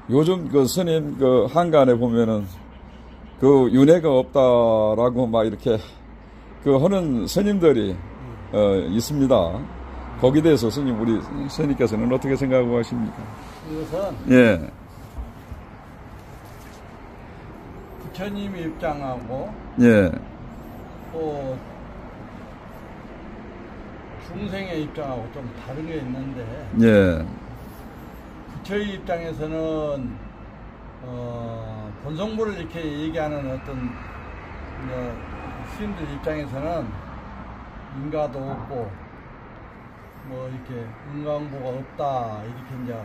요즘 그 스님 그 한간에 보면은 그 윤회가 없다라고 막 이렇게 그 하는 스님들이 있습니다. 거기에 대해서 스님 우리 스님께서는 어떻게 생각하고 하십니까? 이것은 예. 부처님의 입장하고 예. 또 중생의 입장하고 좀 다른 게 있는데 예. 부처의 입장에서는 본성부를 이렇게 얘기하는 어떤 스님들 입장에서는 인가도 없고 뭐 이렇게 인간보가 없다 이렇게 이제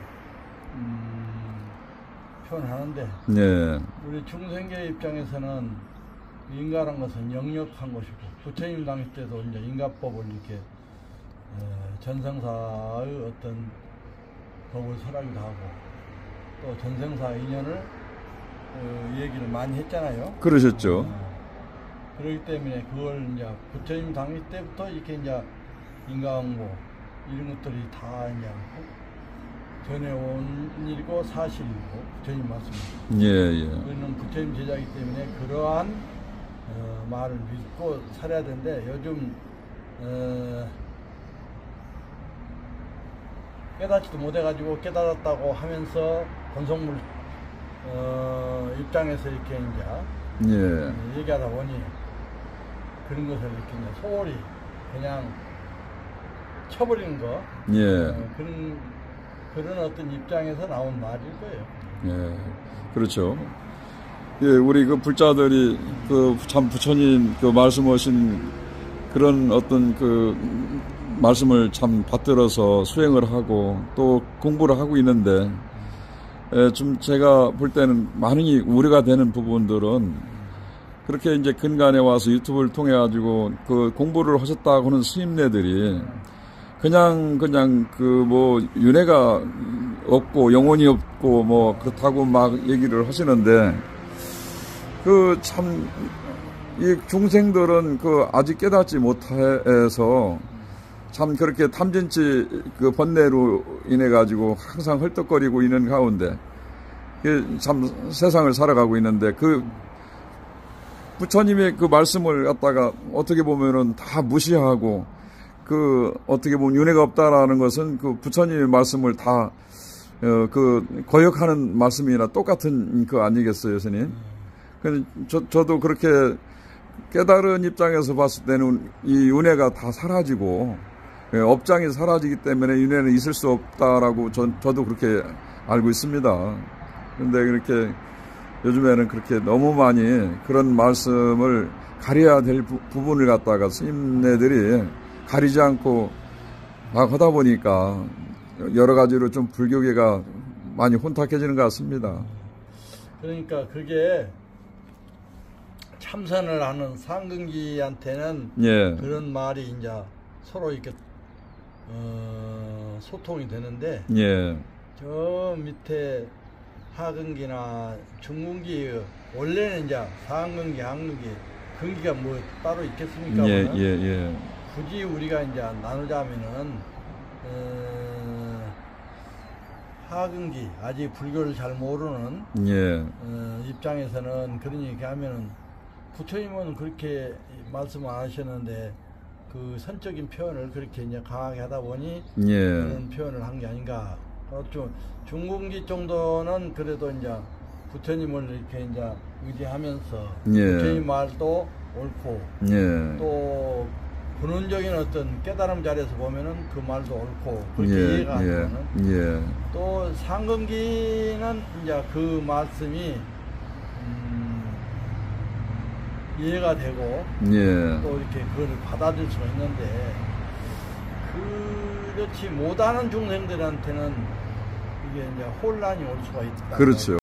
표현하는데 예. 우리 중생계 입장에서는 인가란 것은 역력한 것이고 부처님 당시 때도 이제 인가법을 이렇게 전생사의 어떤 법을 설하기도 하고 또 전생사 인연을 얘기를 많이 했잖아요. 그러셨죠. 그렇기 때문에 그걸 이제 부처님 당시 때부터 이렇게 이제 인가응보 이런 것들이 다 이제 전해온 일이고 사실이고 부처님 말씀입니다. 예, 예. 우리는 부처님 제자이기 때문에 그러한 말을 믿고 살아야 되는데 요즘 깨닫지도 못해가지고 깨달았다고 하면서 본성물 입장에서 이렇게 이제 얘기하다 보니 그런 것을 이렇게 이제 소홀히 그냥 쳐버리는 거 그런 어떤 입장에서 나온 말일 거예요. 예, 그렇죠. 예, 우리 그 불자들이 그 참 부처님 그 말씀하신 그런 어떤 그 말씀을 참 받들어서 수행을 하고 또 공부를 하고 있는데 좀 제가 볼 때는 많이 우려가 되는 부분들은 그렇게 이제 근간에 와서 유튜브를 통해 가지고 그 공부를 하셨다고 하는 스님네들이 그냥 그 뭐 윤회가 없고 영혼이 없고 뭐 그렇다고 막 얘기를 하시는데 그 참 이 중생들은 그 아직 깨닫지 못해서 참 그렇게 탐진치 그 번뇌로 인해 가지고 항상 헐떡거리고 있는 가운데 참 세상을 살아가고 있는데 그 부처님의 그 말씀을 갖다가 어떻게 보면은 다 무시하고 그 어떻게 보면 윤회가 없다라는 것은 그 부처님의 말씀을 다 그 거역하는 말씀이나 똑같은 그 아니겠어요, 스님? 저도 그렇게 깨달은 입장에서 봤을 때는 이 윤회가 다 사라지고 업장이 사라지기 때문에 윤회는 있을 수 없다라고 저도 그렇게 알고 있습니다. 그런데 그렇게 요즘에는 그렇게 너무 많이 그런 말씀을 가려야 될 부분을 갖다가 스님네들이 가리지 않고 막 하다 보니까 여러 가지로 좀 불교계가 많이 혼탁해지는 것 같습니다. 그러니까 그게 참선을 하는 상근기한테는 그런 말이 이제 서로 이렇게 소통이 되는데 저 밑에 하근기나 중근기 원래는 이제 상근기, 하근기, 근기가 뭐 따로 있겠습니까? 굳이 우리가 이제 나누자면은 하근기 아직 불교를 잘 모르는 입장에서는 그런 얘기하면은 부처님은 그렇게 말씀 안 하셨는데 그 선적인 표현을 그렇게 이제 강하게 하다 보니 그런 표현을 한 게 아닌가. 좀 중근기 정도는 그래도 이제 부처님을 이렇게 이제 의지하면서 부처님 말도 옳고 또 근원적인 어떤 깨달음 자리에서 보면은 그 말도 옳고 그렇게 이해가 안 되는 또 상근기는 이제 그 말씀이 이해가 되고 또 이렇게 그걸 받아들일 수가 있는데 그렇지 못하는 중생들한테는 이게 이제 혼란이 올 수가 있다. 그렇죠.